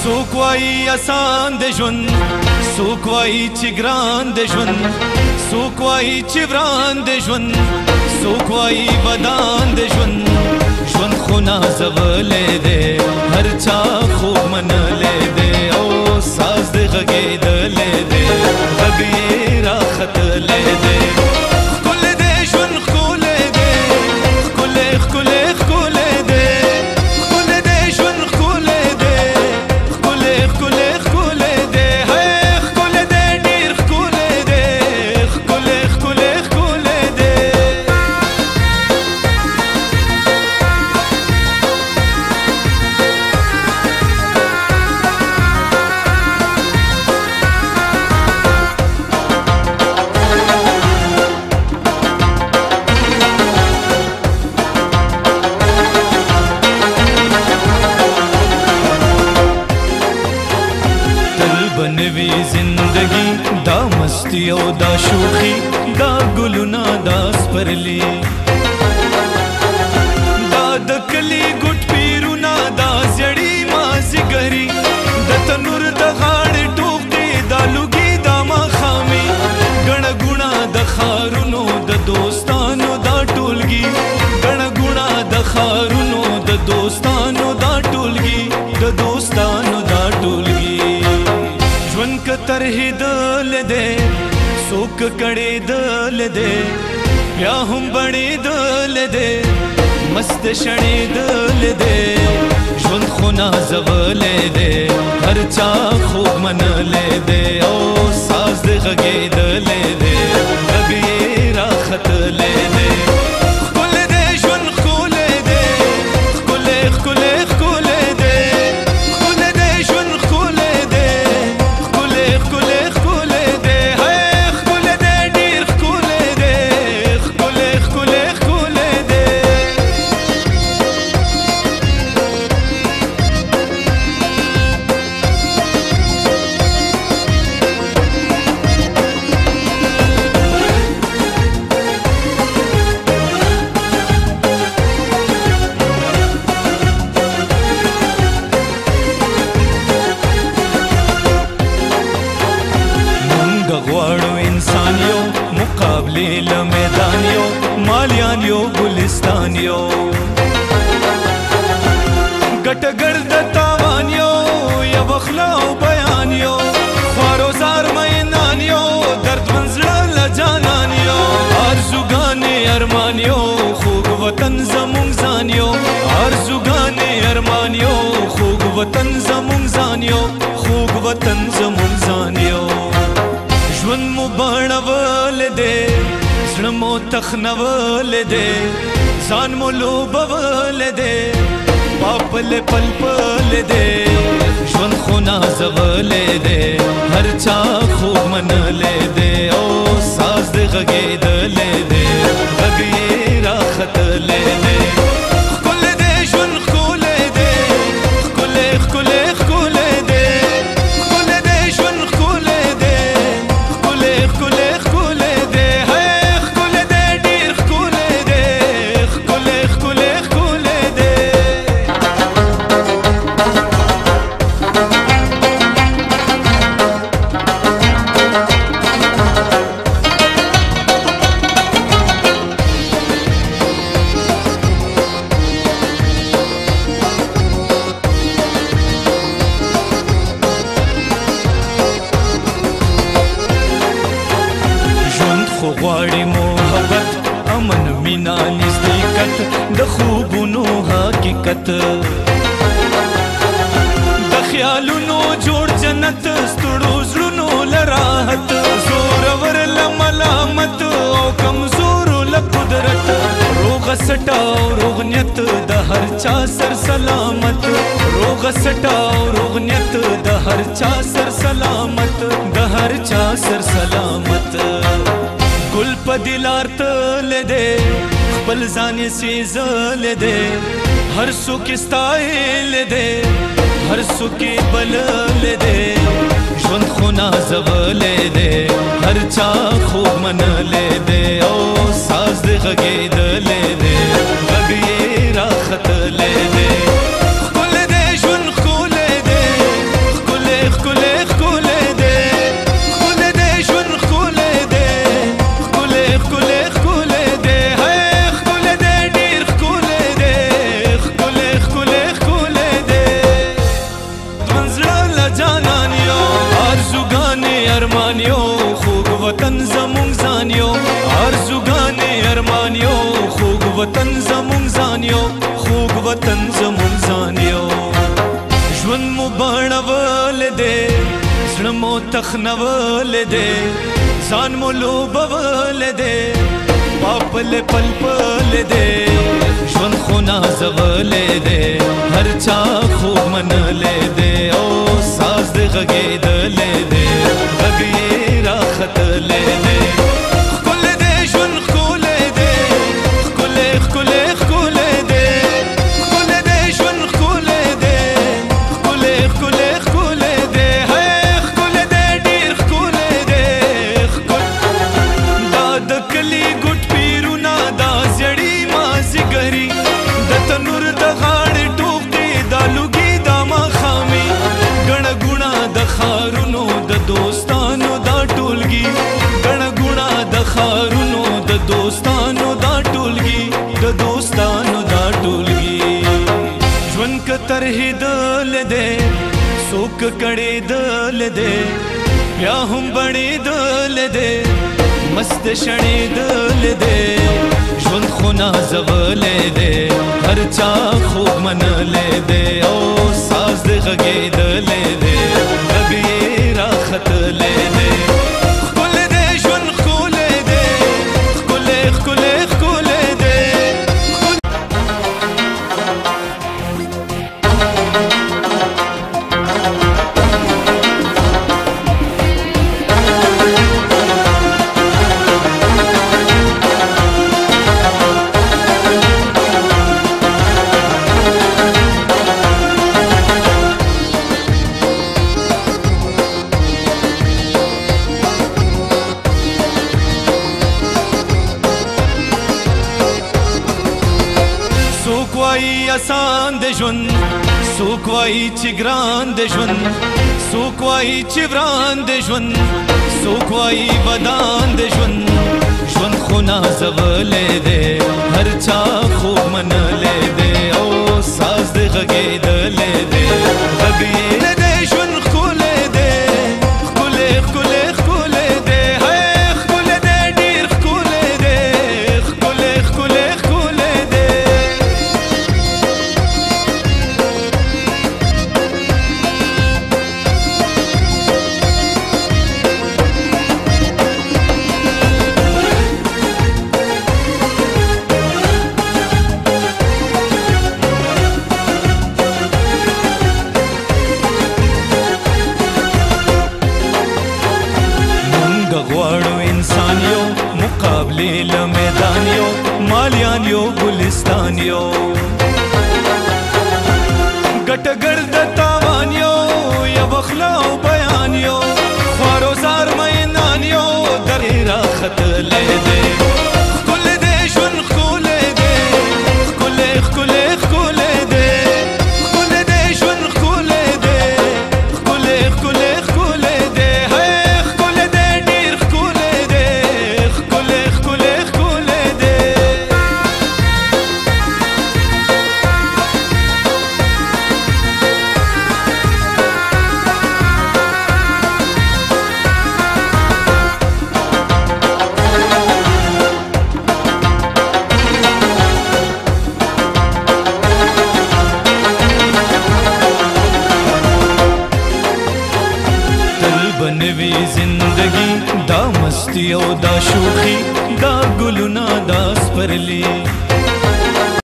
څوک وایي آسان د ژوند، څوک وایي چې ګران د ژوند، څوک وایي چې وران د ژوند، څوک وایي بدان د ژوند. ژوند خو نازولی دی، هر چا خوب منلی دی او ساز د غږېدلی دی، غږ یې راختلی دی. ښکلی دی ژوند ښکلی دی، ښکلی ښکلی ښکلی دی، ښکلی دی ژوند ښکلی دی، ښکلی ښکلی ښکلی دی، ښکلی دی ډېر ښکلی دی، ښکلی ښکلی ښکلی دی. بنوي زندگی دا مستی او دا شوخی، دا گلونا دا سپرلی، دا د کلی ګټ پیرونا، دا زړی مازیګری، د تنور د غاړې ټوکې، دا لوګي دا ماښامي، ګڼه ګوڼه د ښارونو د دوستانو دا ټولګي، ګڼه ګوڼه د ښارونو د دوستانو دا ټولګي، د دوستانو دا ټولګي. ژوند که ترهېدل دی، څوک کړېدل دی، بیا هم بړېدل دی، مست شړېدل دی. ژوند خو نازولی دی، هر چا خوب منلی دی او ساز د غږېدلی دی، غږ یې راختلی دی. ښکلی دی ژوند ښکلی دی، ښکلی ښکلی ښکلی دی، ښکلی دی ژوند ښکلی دی، ښکلی ښکلی ښکلی دی، ښکلی دی ډېر ښکلی دی، ښکلی ښکلی ښکلی دی. غواړو انسان یو، مقابلې له میدان یو، مالیان یو ګلستان یو، ګټه ګرد تاوان یو، یو خوله او بیان یو، خوارو زار مینان یو، دردمن زړه له جانان یو، آرزوګانې ارمان یو، خوږ وطن زموږ ځان یو، آرزوګانې ارمان یو، خوږ وطن زموږ ځان یو، خوږ وطن زموږ ځان یو. ژوند مو بڼولی دی، زړه مو تخنولی دی، ځان مو لوبولی دی، پاپلی پل پلی دی. ژوند خو نازولی دی، هر چا خوب منلی دی او ساز د غږېدلی دی، غږ یې راختلی دی. ښکلی دی ژوند ښکلی دی، ښکلی ښکلی ښکلی دی، ښکلی دی ژوند ښکلی دی، ښکلی ښکلی ښکلی دی، ښکلی دی ډېر ښکلی دی، ښکلی ښکلی ښکلی دی. خو غواړي محبت، امن، مینا، نزدېکت، د خوبونو حقیقت، د خیالونو جوړ جنت، ستړو زړونو له راحت، زورور له ملامت او کمزورو له قدرت، روغه سټه او روغ نیت د هر چا سر سلامت، روغه سټه او روغ نیت د هر چا سر سلامت، د هر چا سر سلامت. ګل په دلار تللی دی، خپل ځان یې سېزلی دی، هر څوک یې ستایلی دی، هر څوک یې بللی دی. ژوند خو نازولی دی، هر چا خوب منلی دی او ساز د غږېدلی دی، غږ یې راختلی دی. ښکلی دی ژوند ښکلی دی، وطن زمون ځان یو خوږ وطن زمون ځان یو ژوند مو بڼول دی زړه مو تخنول دی ځان مو لوبول دی پاپل پل پل دی ژوند خو نازولی دی هر چا خوب منلی دی او ساز دی غږېدلی دی غږ یې راختلی دی ښکلی دی ژوند ښکلی دی ښکلی ښکلی ښکلی دی ښکلی دی ژوند ښکلی دی ښکلی ښکلی ښکلی دی ښکلی دی ډېر ښکلی دی دا د کلي ګوټ پیرونه دا زړې مازدیګري د تنور د غاړې ټوقې دا لوګي دا ماښامي ګڼه ګوڼه د ښارونو د دوستانو دا ټولګي ګڼه ګوڼه د ښارونو د دوستانو دا ټولګي د دوستانو دا ټولګي ژوند که ترهېدلی دی څوک کړېدلی دی بیا هم بڼېدلی دی مست شڼېدلی دی ژوند خو نازولی دی هر چا خوب منلی دی او ساز دی غږېدلی دی غږ یې راختلی دی ښکلی دی ژوند ښکلی دی ښکلی ښکلی ښکلی دی څوک وایي اسان د ژوند څوک وایي چې ګران د ژوند څوک وایي چې وران د ژوند څوک وایي بدان د ژوند ژوند خو نازولی دی هر چا خوب منلی دی او ساز دی غږېدلی دی غږ یې دی ژوند ښکلی دی ښکلی ښکلی ښکلی دی ښکلی دی ډېر ښکلی دی ښکلی ښکلی ښکلی دی غواړو انسان یو مقابلې له میدان یو مالیان یو ګلستان یو ګټه ګرد تاوان یو یوه خوله او بیان یو خوار و زار مینان یو درې راختلی دی ښکلی دی ژوند ښکلی دی ښکلی ښکلی ښکلی دی ښکلی دی ژوند ښکلی دی ښکلی ښکلی ښکلی دی بنوي زندگی دا مستی او دا شوخی دا گلونا دا سپرلی